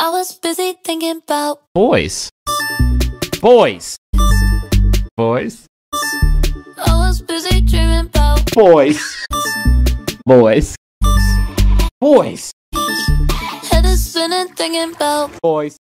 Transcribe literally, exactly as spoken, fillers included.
I was busy thinking about boys. Boys. Boys. I was busy dreaming about Boys. Boys. Boys. head is spinning thinking about Boys.